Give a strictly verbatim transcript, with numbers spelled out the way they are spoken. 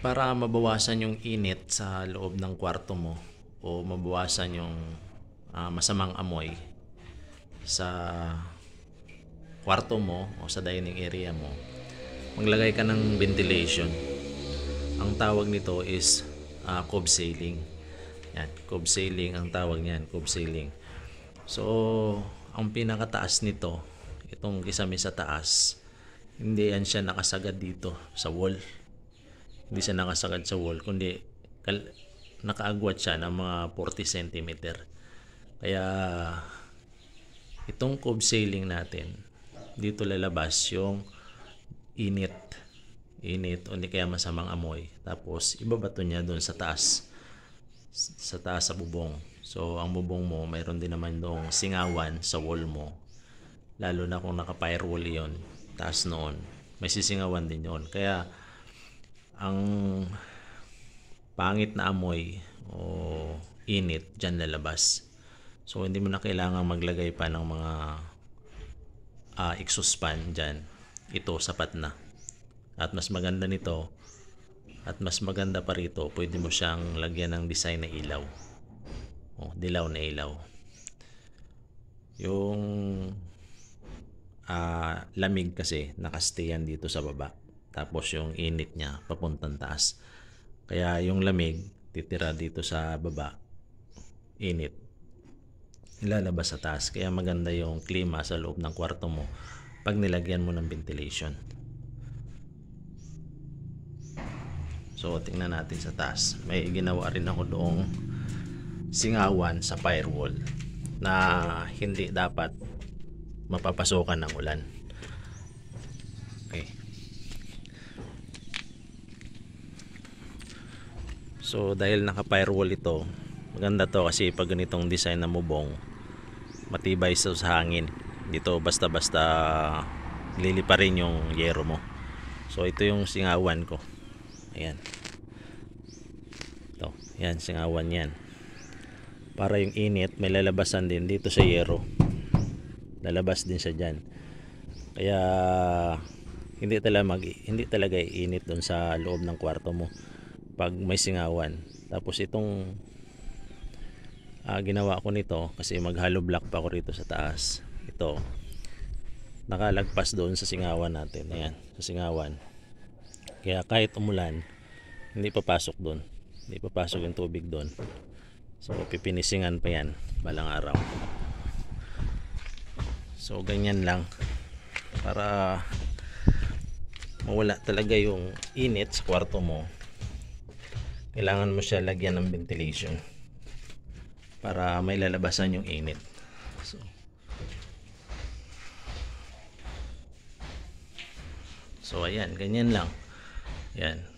Para mabawasan yung init sa loob ng kwarto mo o mabawasan yung ah, masamang amoy sa kwarto mo o sa dining area mo, maglagay ka ng ventilation. Ang tawag nito is ah, cove ceiling. Yan, cove ceiling ang tawag niyan, cove ceiling. So, ang pinakataas nito, itong kisame sa taas, hindi yan siya nakasagad dito sa wall. Hindi siya nakasagad sa wall, kundi kal- nakaagwat siya ng mga forty centimeter. Kaya itong cove ceiling natin, dito lalabas yung init. Init o hindi kaya masamang amoy. Tapos ibabato niya doon sa taas. Sa taas sa bubong. So ang bubong mo, mayroon din naman doong singawan sa wall mo. Lalo na kung naka-firewall yon, taas noon, may sisingawan din yon. Kaya ang pangit na amoy o init dyan lalabas. So hindi mo na kailangan maglagay pa ng mga uh, exhaust fan dyan. Ito sapat na. At mas maganda nito, at mas maganda pa rito, pwede mo siyang lagyan ng design na ilaw. O, dilaw na ilaw. Yung uh, lamig kasi nakastay yan dito sa baba. Tapos yung init niya papuntang taas. Kaya yung lamig titira dito sa baba, init ilalabas sa taas. Kaya maganda yung klima sa loob ng kwarto mo pag nilagyan mo ng ventilation. So tingnan natin sa taas. May ginawa rin ako doong singawan sa firewall na hindi dapat mapapasokan ng ulan. Okay. So dahil naka firewall ito, maganda to kasi pag ganitong design na bubong, matibay sa hangin. Dito basta-basta lilipa rin yung yero mo. So ito yung singawan ko. Ayan. Ito, yan singawan yan. Para yung init may lalabasan din dito sa yero. Lalabas din siya diyan. Kaya hindi talaga mag hindi talaga init doon sa loob ng kwarto mo pag may singawan. Tapos itong uh, ginawa ko nito kasi mag-hollow block pa ako rito sa taas. Ito nakalagpas doon sa singawan natin. Ayan, sa singawan. Kaya kahit umulan, hindi papasok doon. Hindi papasok yung tubig doon. So pipinisingan pa yan balang araw. So ganyan lang para mawala talaga yung init sa kwarto mo. Kailangan mo siya lagyan ng ventilation para may lalabasan yung init. So, so ayan, ganyan lang. Yan.